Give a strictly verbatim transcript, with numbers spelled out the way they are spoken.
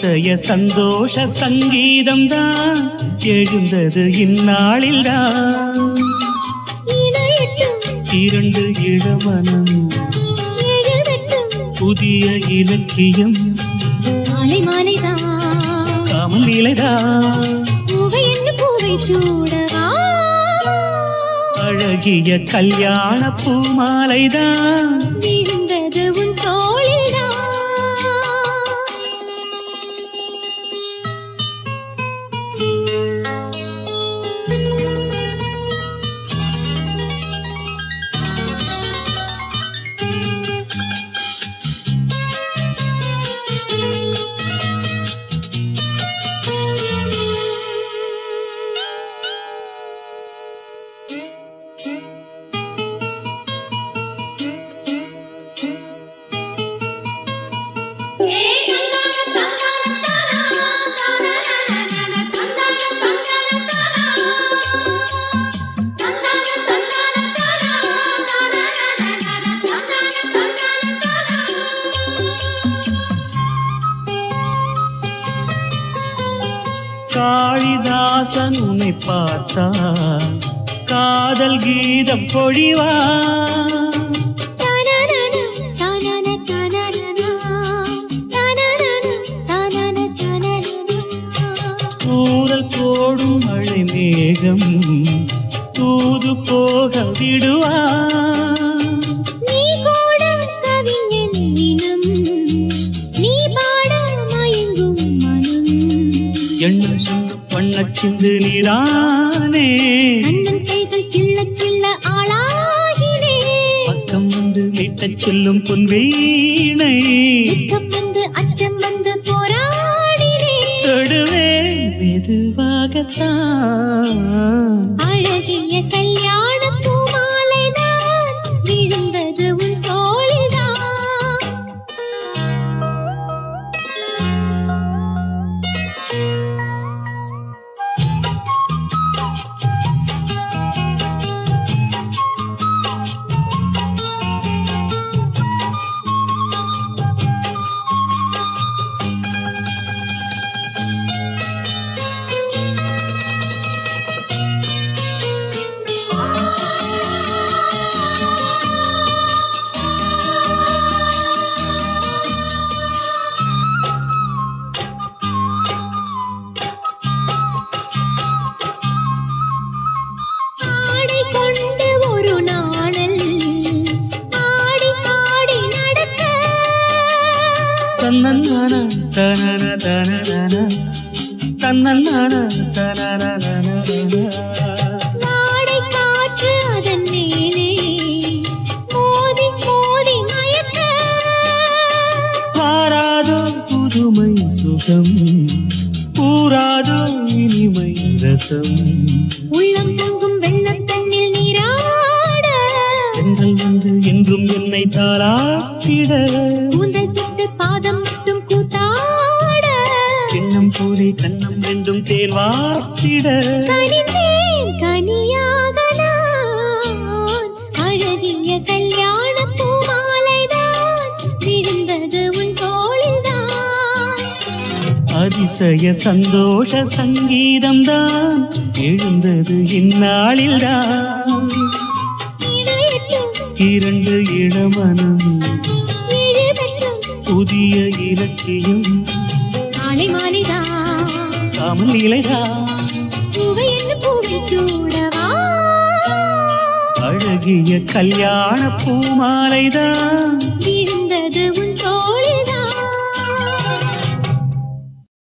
அதிசய சந்தோஷ சங்கீதம் தான் எழுந்தது இந்நாளில் தான். இரண்டு இளமனம் புதிய இலக்கியம் மாலை மாலைதான் காமல் இலைதான் பூவை என்ன பூவை சூடவா அழகிய கல்யாண பூமாலைதான் விழுந்தது உன் தோளில்தான். காளிதாசன் உன்னை பார்த்தா காதல் கீதம் பொழிவா ஊரல் போடும் மழை மேகம் தூது போக விடுவா எண்ணம் சொன்ன பண்ணச் சிந்து நீரானே கைகள் கிள்ள கிள்ள ஆளாகினே பக்கம் வந்து வீட்டச் சொல்லும் பொன்வீணை வந்து அச்சம் வந்து போராடினே தொடுவே மெதுவாகத்தான் அழகிய கல்யாண பூமாலைதான் விழுந்தது உன் தோளில்தான். தன்னன்னான தனன தனன தன்னன்னான தனன வாடை காற்று அதன் மேலே மோதி மோதி மயக்க பாராதோ புதுமை சுகம் பூராதோ இனிமை ரசம் உள்ளம் பொங்கும் வெள்ளம் தண்ணில் நீராட பெண்கள் வந்து என்றும் என்னை தாராட்டிட கூந்தல் தொட்டு பாதம் மட்டும் கூத்தாட கிண்ணம் போலே கண்ணம் ரெண்டும் தேர் வார்த்திட கனிந்தேன் கனியாக நான் அழகிய கல்யாண பூமாலைதான் விழுந்தது உன் தோளில்தான். அதிசய சந்தோஷ சங்கீதம் தான் எழுந்தது இந்நாளில்தான். இரண்டு இளமனம் புதிய இலக்கியம் மாலை மாலைதான் காமல் இலைதான் பூவை என்ன பூவை சூடவா அழகிய கல்யாண பூமாலைதான் விழுந்தது உன்